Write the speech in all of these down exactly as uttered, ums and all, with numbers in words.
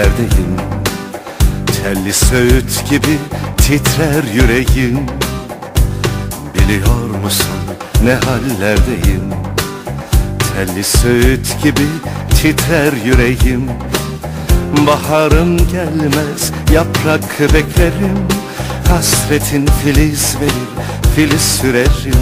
hallerdeyim. Telli söğüt gibi titrer yüreğim. Biliyor musun ne hallerdeyim? Telli söğüt gibi titrer yüreğim. Baharım gelmez, yaprak beklerim. Hasretin filiz verir, filiz sürerim.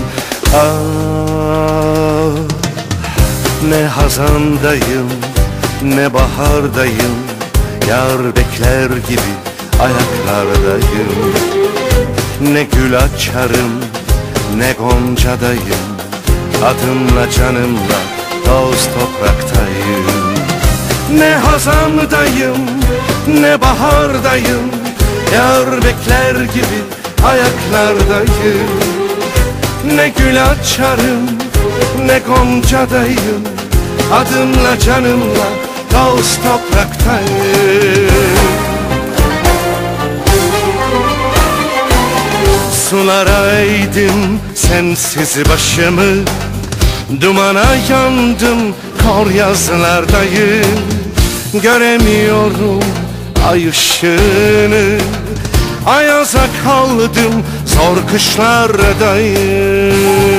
Ah, ne hazandayım, ne bahardayım. Yar bekler gibi ayaklardayım. Ne gül açarım, ne goncadayım. Adımla canımla toz topraktayım. Ne hazandayım, ne bahardayım. Yar bekler gibi ayaklardayım. Ne gül açarım, ne goncadayım. Adımla canımla toz topraktayım. Sulara eğdim sensiz başımı. Dumana yandım, kor yazlardayım. Göremiyorum ay ışığını. Ayaza kaldım, zor kışlardayım.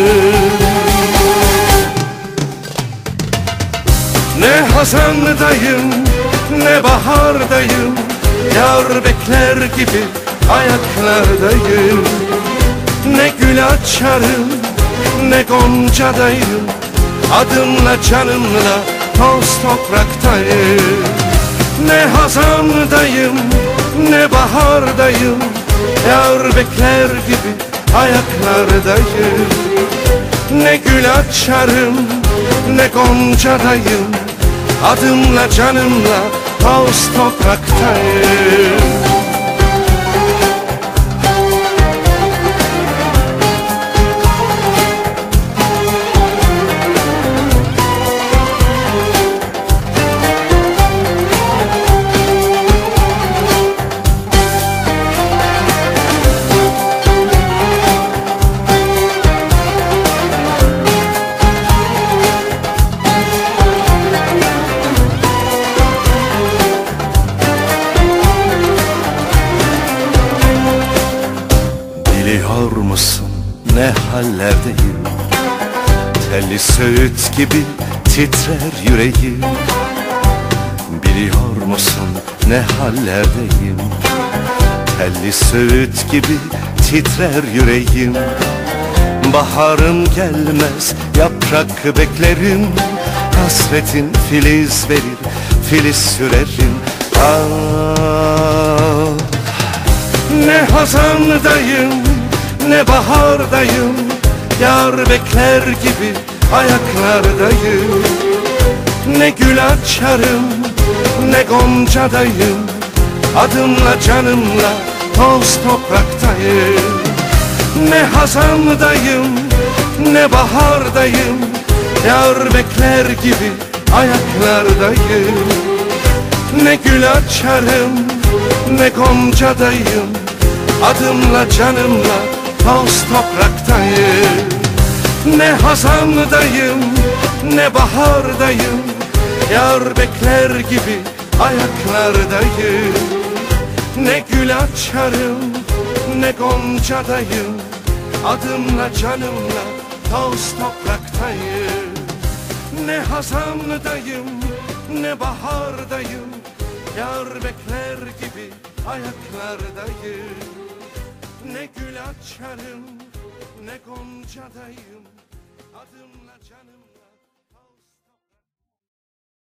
Ne hazandayım, ne bahardayım. Yar bekler gibi ayaklardayım. Ne gül açarım, ne goncadayım. Adımla canımla toz topraktayım. Ne hazandayım, ne bahardayım. Yar bekler gibi ayaklardayım. Ne gül açarım, ne goncadayım. Adımla canımla toz topraktayım. Biliyor musun ne hallerdeyim? Telli söğüt gibi titrer yüreğim. Biliyor musun ne hallerdeyim? Telli söğüt gibi titrer yüreğim. Baharım gelmez, yaprak beklerim. Hasretin filiz verir, filiz sürerim. Ah, ne hazandayım, ne bahardayım. Yar bekler gibi ayaklardayım. Ne gül açarım, ne goncadayım. Adımla canımla toz topraktayım. Ne hazandayım, ne bahardayım. Yar bekler gibi ayaklardayım. Ne gül açarım, ne goncadayım. Adımla canımla toz topraktayım. Ne hazandayım, ne bahardayım. Yar bekler gibi ayaklardayım. Ne gül açarım, ne goncadayım. Adımla canımla toz topraktayım. Ne hazandayım, ne bahardayım. Yar bekler gibi ayaklardayım. Ne gül açarım, ne goncadayım. Adımla canım